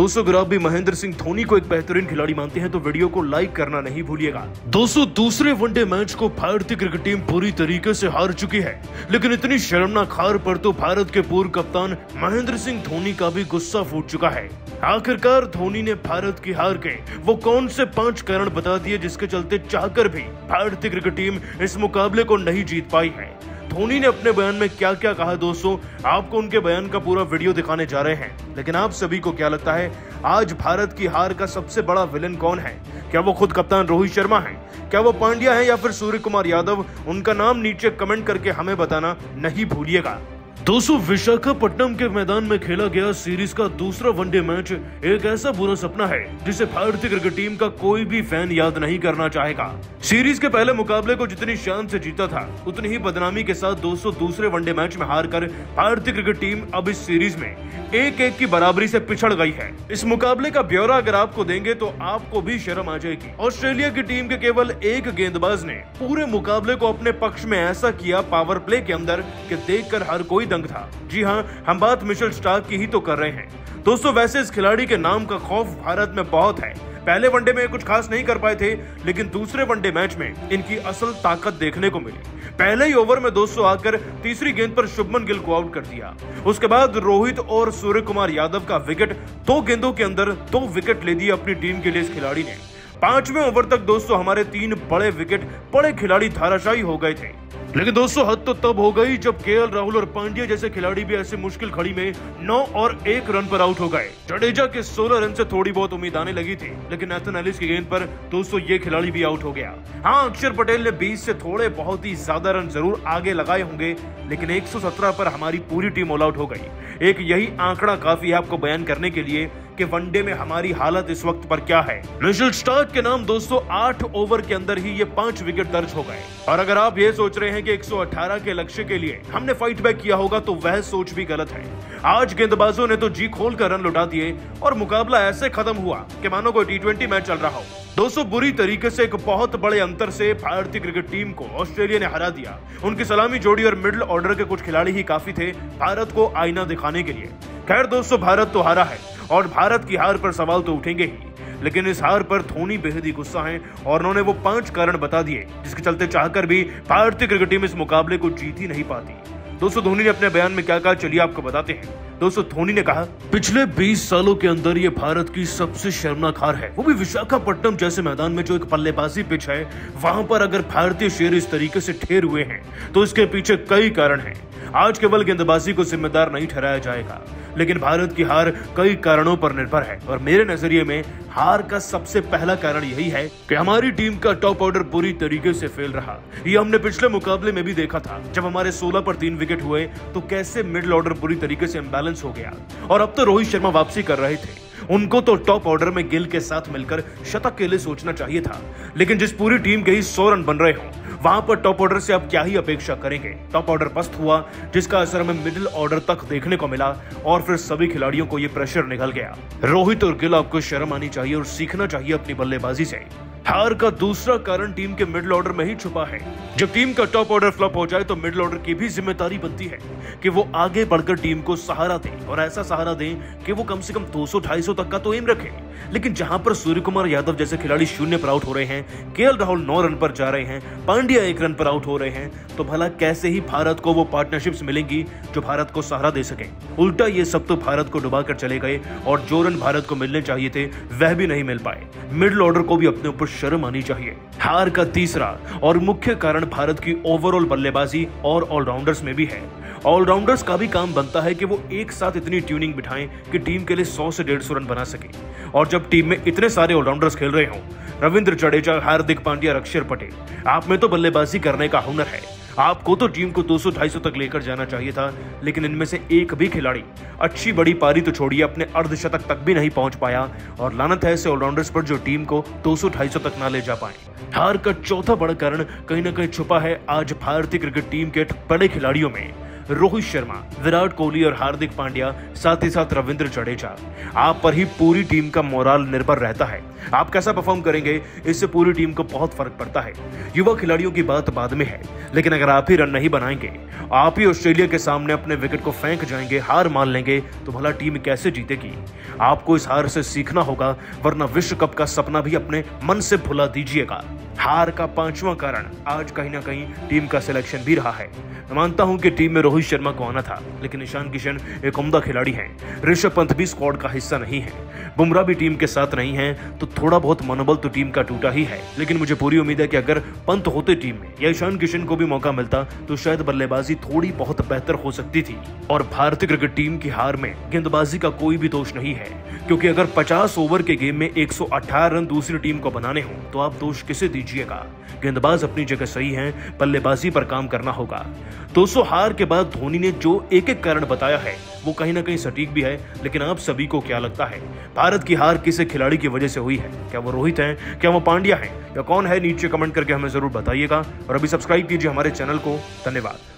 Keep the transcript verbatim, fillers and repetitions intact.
दोस्तों अगर आप भी महेंद्र सिंह धोनी को एक बेहतरीन खिलाड़ी मानते हैं तो वीडियो को लाइक करना नहीं भूलिएगा। दोस्तों दूसरे वनडे मैच को भारतीय क्रिकेट टीम पूरी तरीके से हार चुकी है, लेकिन इतनी शर्मनाक हार पर तो भारत के पूर्व कप्तान महेंद्र सिंह धोनी का भी गुस्सा फूट चुका है। आखिरकार धोनी ने भारत की हार के वो कौन से पांच कारण बता दिए जिसके चलते चाहकर भी भारतीय क्रिकेट टीम इस मुकाबले को नहीं जीत पाई है। धोनी ने अपने बयान में क्या क्या कहा दोस्तों, आपको उनके बयान का पूरा वीडियो दिखाने जा रहे हैं। लेकिन आप सभी को क्या लगता है आज भारत की हार का सबसे बड़ा विलन कौन है? क्या वो खुद कप्तान रोहित शर्मा है, क्या वो पांड्या है या फिर सूर्य कुमार यादव? उनका नाम नीचे कमेंट करके हमें बताना नहीं भूलिएगा। दोस्तों विशाखापट्टनम के मैदान में खेला गया सीरीज का दूसरा वनडे मैच एक ऐसा बुरा सपना है जिसे भारतीय क्रिकेट टीम का कोई भी फैन याद नहीं करना चाहेगा। सीरीज के पहले मुकाबले को जितनी शान से जीता था उतनी ही बदनामी के साथ दोस्तों दूसरे वनडे मैच में हार कर भारतीय क्रिकेट टीम अब इस सीरीज में एक एक की बराबरी से पिछड़ गई है। इस मुकाबले का ब्यौरा अगर आपको देंगे तो आपको भी शर्म आ जाएगी। ऑस्ट्रेलिया की टीम के केवल एक गेंदबाज ने पूरे मुकाबले को अपने पक्ष में ऐसा किया पावर प्ले के अंदर कि देखकर हर कोई दंग था। जी हां, हम बात मिशेल स्टार्क की ही तो कर रहे हैं। दोस्तों वैसे इस खिलाड़ी के नाम का खौफ भारत में बहुत है। पहले वनडे में कुछ खास नहीं कर पाए थे, लेकिन दूसरे वनडे मैच में इनकी असल ताकत देखने को मिली। पहले ही ओवर में दोस्तों आकर तीसरी गेंद पर शुभमन गिल को आउट कर दिया। उसके बाद रोहित और सूर्य कुमार यादव का विकेट, दो गेंदों के अंदर दो विकेट ले दिए अपनी टीम के लिए इस खिलाड़ी ने। पांचवें ओवर तक दोस्तों हमारे तीन बड़े विकेट बड़े खिलाड़ी धाराशायी हो गए थे। लेकिन दोस्तों हद तो तब हो गई जब केएल राहुल और पांड्या जैसे खिलाड़ी भी ऐसे मुश्किल घड़ी में नौ और एक रन पर आउट हो गए। जडेजा के सोलह रन से थोड़ी बहुत उम्मीद आने लगी थी, लेकिन नेथन एलिस की गेंद पर दोस्तों ये खिलाड़ी भी आउट हो गया। हाँ, अक्षर पटेल ने बीस से थोड़े बहुत ही ज्यादा रन जरूर आगे लगाए होंगे, लेकिन एक सौ सत्रह पर हमारी पूरी टीम ऑल आउट हो गई। एक यही आंकड़ा काफी है आपको बयान करने के लिए कि वनडे में हमारी हालत इस वक्त पर क्या है। मिशेल स्टार्क के नाम दोस्तों आठ ओवर के अंदर ही ये पांच विकेट दर्ज हो गए। और अगर आप ये सोच रहे हैं कि एक सौ अठारह के लक्ष्य के लिए हमने फाइट बैक किया होगा तो वह सोच भी गलत है। आज गेंदबाजों ने तो जी खोल कर रन लौटा दिए और मुकाबला ऐसे खत्म हुआ कि मानो कोई टी ट्वेंटी मैच चल रहा हो। दोस्तों बुरी तरीके से एक बहुत बड़े अंतर से भारतीय क्रिकेट टीम को ऑस्ट्रेलिया ने हरा दिया। उनकी सलामी जोड़ी और मिडिल ऑर्डर के कुछ खिलाड़ी ही काफी थे भारत को आईना दिखाने के लिए। खैर दोस्तों भारत तो हारा है और भारत की हार पर सवाल तो उठेंगे ही, लेकिन इस हार पर धोनी बेहद ही गुस्सा है और उन्होंने वो पांच कारण बता दिए जिसके चलते चाहकर भी भारतीय क्रिकेट टीम इस मुकाबले को जीत ही नहीं पाती। दोस्तों धोनी ने अपने बयान में क्या कहा चलिए आपको बताते हैं। दोस्तों धोनी ने कहा पिछले बीस सालों के अंदर ये भारत की सबसे शर्मनाक हार है, वो भी विशाखापट्टनम जैसे मैदान में जो एक बल्लेबाजी पिच है वहां पर अगर भारतीय शेर इस तरीके से ठेर हुए हैं तो इसके पीछे कई कारण हैं। आज केवल गेंदबाजी को जिम्मेदार नहीं ठहराया जाएगा, लेकिन भारत की हार कई कारणों पर निर्भर है और मेरे नजरिए में हार का सबसे पहला कारण यही है कि हमारी टीम का टॉप ऑर्डर पूरी तरीके से फेल रहा। ये हमने पिछले मुकाबले में भी देखा था, जब हमारे सोलह पर तीन विकेट हुए तो कैसे मिडिल ऑर्डर पूरी तरीके से इम्बैलेंस हो गया। और अब तो रोहित शर्मा वापसी कर रहे थे, उनको तो टॉप ऑर्डर में गिल के साथ मिलकर शतक के लिए सोचना चाहिए था, लेकिन जिस पूरी टीम के ही सौ रन बन रहे हो वहां पर टॉप ऑर्डर से आप क्या ही अपेक्षा करेंगे। टॉप ऑर्डर पस्त हुआ जिसका असर हमें मिडिल ऑर्डर तक देखने को मिला और फिर सभी खिलाड़ियों को ये प्रेशर निकल गया। रोहित और गिल आपको शर्म आनी चाहिए और सीखना चाहिए अपनी बल्लेबाजी से। हार का दूसरा कारण टीम के मिडिल ऑर्डर में ही छुपा है। जब टीम का टॉप ऑर्डर फ्लॉप हो जाए तो मिडिल ऑर्डर की भी जिम्मेदारी बनती है कि वो आगे बढ़कर टीम को सहारा दे और ऐसा सहारा दें कि वो कम से कम दो सौ ढाई सौ तक का तो एम रखे। लेकिन जहां पर सूर्य कुमार यादव जैसे खिलाड़ी शून्य पर आउट हो रहे हैं, केएल राहुल नौ रन पर जा रहे हैं, पांड्या एक रन पर आउट हो रहे हैं, तो भला कैसे ही भारत को वो पार्टनरशिप्स मिलेंगी जो भारत को सहारा दे सके। उल्टा ये सब तो भारत को डुबा कर चले गए और जो रन भारत को मिलने चाहिए थे वह भी नहीं मिल पाए। मिडिल ऑर्डर को भी अपने ऊपर शर्म आनी चाहिए। हार का तीसरा और मुख्य कारण भारत की ओवरऑल बल्लेबाजी और ऑलराउंडर्स में भी है। ऑलराउंडर्स का भी काम बनता है कि वो एक साथ इतनी ट्यूनिंग बिठाएं कि टीम के लिए सौ से डेढ़ सौ रन बना सके। और जब टीम में इतने सारे ऑलराउंडर्स खेल रहे हों, रविंद्र जडेजा, हार्दिक पांड्या, अक्षर पटेल, आप में तो बल्लेबाजी करने का हुनर है, आपको तो टीम को दो सौ ढाई सौ तक लेकर जाना चाहिए था, लेकिन इनमें से एक भी खिलाड़ी अच्छी बड़ी पारी तो छोड़िए अपने अर्धशतक तक भी नहीं पहुंच पाया और लानत है ऐसे ऑलराउंडर्स पर जो टीम को दो सौ ढाई सौ तक ना ले जा पाए। हार का चौथा बड़ा कारण कहीं ना कहीं छुपा है आज भारतीय क्रिकेट टीम के बड़े खिलाड़ियों में। रोहित शर्मा, विराट कोहली और हार्दिक पांड्या, साथ ही साथ रविंद्र जडेजा। आप पर ही पूरी टीम का मोराल निर्भर रहता है। आप कैसा परफॉर्म करेंगे, इससे पूरी टीम को बहुत फर्क पड़ता है। युवा खिलाड़ियों की बात बाद में है, लेकिन अगर आप ही रन नहीं बनाएंगे, आप ही ऑस्ट्रेलिया के सामने अपने विकेट को फेंक जाएंगे, हार मान लेंगे, तो भला टीम कैसे जीतेगी। आपको इस हार से सीखना होगा, वरना विश्व कप का सपना भी अपने मन से भुला दीजिएगा। हार का पांचवां कारण आज कहीं ना कहीं टीम का सिलेक्शन भी रहा है। मैं मानता हूं कि टीम में रोहित शर्मा को आना था, लेकिन ईशान किशन एक उम्दा खिलाड़ी हैं। ऋषभ पंत भी स्क्वाड का हिस्सा नहीं है, बुमराह भी टीम के साथ नहीं है, तो थोड़ा बहुत मनोबल तो टीम का टूटा ही है। लेकिन मुझे पूरी उम्मीद है कि अगर पंत होते टीम में या ईशान किशन को भी मौका मिलता तो शायद बल्लेबाजी थोड़ी बहुत बेहतर हो सकती थी। और भारतीय क्रिकेट टीम की हार में गेंदबाजी का कोई भी दोष नहीं है, क्योंकि अगर पचास ओवर के गेम में एक सौ अठारह रन दूसरी टीम को बनाने हो तो आप दोष किसे दीजिएगा। गेंदबाज अपनी जगह सही हैं, बल्लेबाजी पर काम करना होगा। दोस्तों, हार के बाद धोनी ने जो एक एक कारण बताया है वो कहीं ना कहीं सटीक भी है, लेकिन आप सभी को क्या लगता है, भारत की हार किस खिलाड़ी की वजह से हुई है? क्या वो रोहित हैं, क्या वो पांड्या हैं, या कौन है? नीचे कमेंट करके हमें जरूर बताइएगा और अभी सब्सक्राइब कीजिए हमारे चैनल को। धन्यवाद।